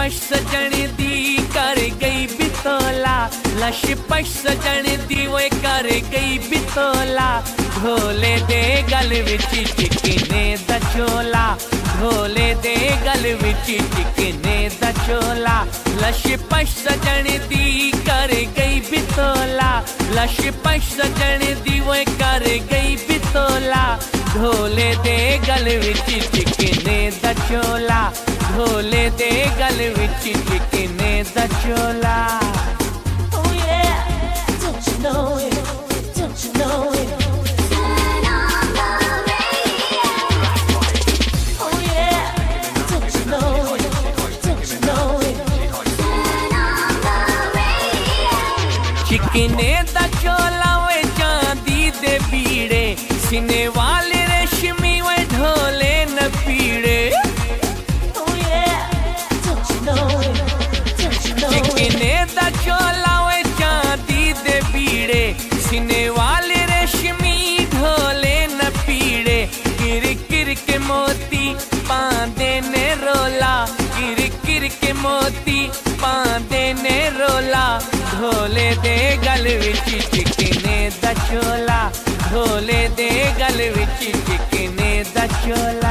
पश सजण दी कर गई बितोला, लश पश सजण दी वो कर गई बितोला। ढोले दे गल विच चिकने दा चोला, ढोले दे गल विच चिकने दा चोला। लश पश सजण दी कर गई बितोला, लश पश सजण दी वो कर गई बितोला। ढोले दे गल विच चिकने दा चोला, ढोले दे गल विच चिकने दा चोला। Oh yeah, don't you know it, don't you know it? Turn on the radio. Oh yeah, don't you know it, don't you know it? Turn on the radio. चिकने दा चोला वे चांदी दे बीड़े, सीने वाले रेशमी वे ढोले न पीड़े। Oh yeah, don't you know it, don't you know it? चिकने दा चोला वे चांदी दे बीड़े, सीने वाले रेशमी ढोले न पीड़े। किर किर के मोती पांदे ने रोला, किर किर के मोती पांदे ने रोला। ढोले दे गल विच चिकने दा चोला, ढोले दे गल विच चिकने दा चोला।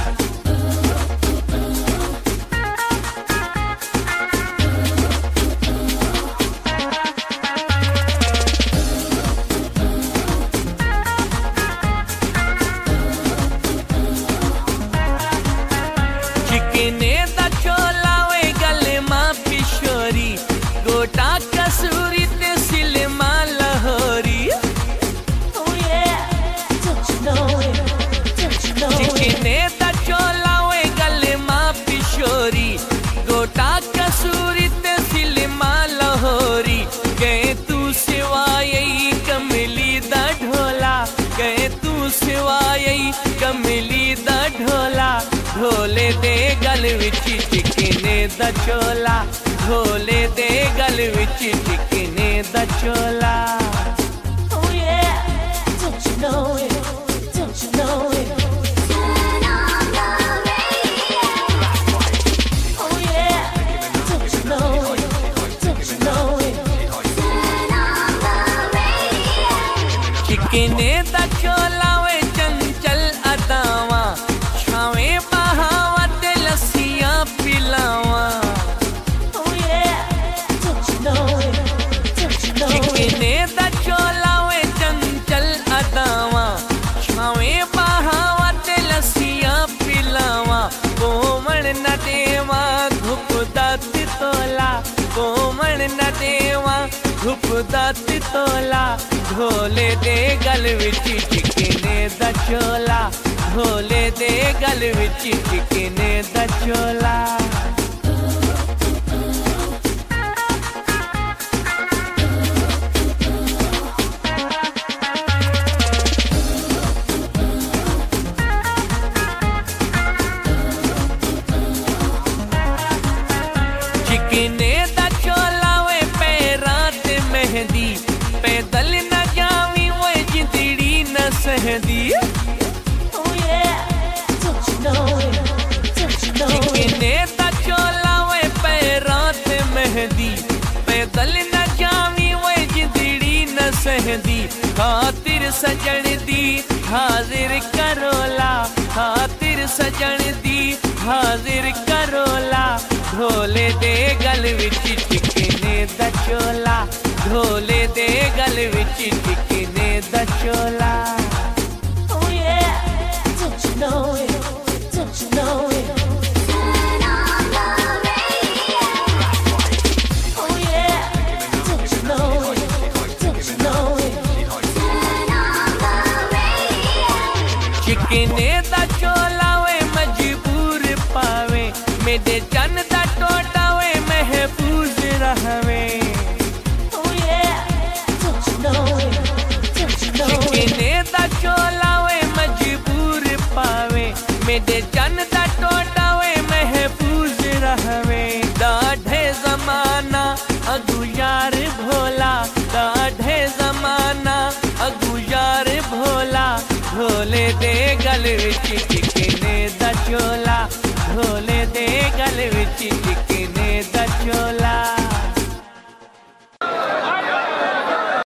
चिकने दा चोला वे गल मां पिशोरी, गोटा कसूरी ते सिलमा लहोरी। Oh yeah, don't you know it, don't you know it? चिकने दा चोला वे गल मां पिशोरी, गोटा कसूरी ते सिलमा लहोरी। गए तू सिवाय कमली दा ढोला, गए तू सिवाय कमली दा ढोला। ढोले दे गल विच चिकने दा चोला, ढोले दे गल विच चिकने दा चोला। Oh yeah, don't you know it, don't you know it? Turn on the radio. Oh yeah, don't you know it, don't you know it? Turn on the radio. चिकने दा चोला वे चंचल अदावा, छावे बहावा ते लस्सियां पिलावा। Oh yeah, don't you know it, don't you know it? चिकने दा चोला वे चंचल अदावा, छावे बहावा ते लस्सियां पिलावा। कोमल न देवा घुपदा तितोला, कोमल न देवा घुपदा तितोला। ढोले दे गल विच चिकने दा चोला, ढोले दे गल विच चिकने दा चोला। चिकने दा चोला वे पैरां ते मेहंदी, पैदल न जावी वो जिंदड़ी न सहदी। Oh yeah, don't you know it, don't you know it? चिकने दा चोला वे पैरां ते मेहंदी, पैदल न जावी वो जिंदड़ी न सहदी। खातिर सजण दी हाजिर करोला, खातिर सजण दी हाजिर करोला। ढोले दे गल विच चिकने दा चोला, ढोले दे गल विच चिकने दा चोला। Oh yeah, don't you know it, don't you know it? Turn on the radio. Oh yeah, don't you know it, don't you know it? Turn on the radio. चिकने दा चोला वे मजबूर पावे, मेरे चन दा टोटा वे महफूज रहवे। Oh yeah, don't you know it, don't you know it? चिकने दा चोला वे मजबूर पावे, मेरे चन दा टोटा वे महफूज रहवे। दाढ़े जमाना अगू यार भोला, दाढ़े जमाना अगू यार भोला। ढोले दे गल विच चिकने दा चोला, ढोले दे गल विच